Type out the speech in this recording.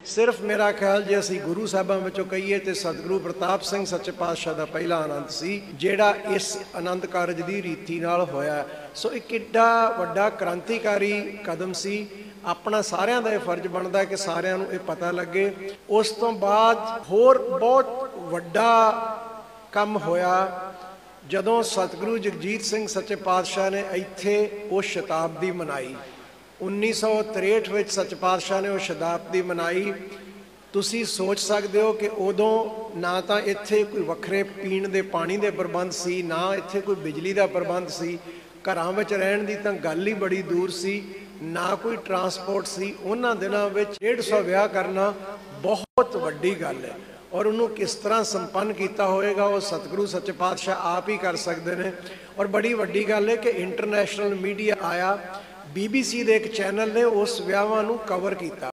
सिर्फ मेरा ख्याल जे असीं गुरु साहिबां विचों कहीए ते सतगुरु प्रताप सिंह सच्चे पातशाह दा पहला आनंद सी जिहड़ा इस आनंद कारज दी रीति नाल होया। सो एक किड्डा वड्डा क्रांतिकारी कदम सी। अपना सारिਆਂ ਦਾ ਇਹ फर्ज बनता कि सारिਆਂ ਨੂੰ ਇਹ पता लगे। उस तो बाद होर बहुत वड्डा काम होया जदों सतगुरु जगजीत सिंह सच्चे पातशाह ने इत्थे वो शताब्दी मनाई। 1963 ਵਿੱਚ सच पातशाह ने वो शताब्दी मनाई। तुसी सोच सकते हो कि उदों ना तो इत्थे कोई वखरे पीण दे पानी दे प्रबंध सी, ना इत्थे कोई बिजली का प्रबंध सी, घरां विच रहण दी तां गल ही बड़ी दूर सी, ना कोई ट्रांसपोर्ट सी। उन्हां दिनां विच 150 विआह करना बहुत वड्डी गल है और उन्होंने किस तरह संपन्न किया होएगा वो सतगुरु सच्चे पातशाह आप ही कर सकते हैं। और बड़ी वड्डी गल है कि इंटरनेशनल मीडिया आया, BBC दे एक चैनल ने उस विआहां नूं कवर किया।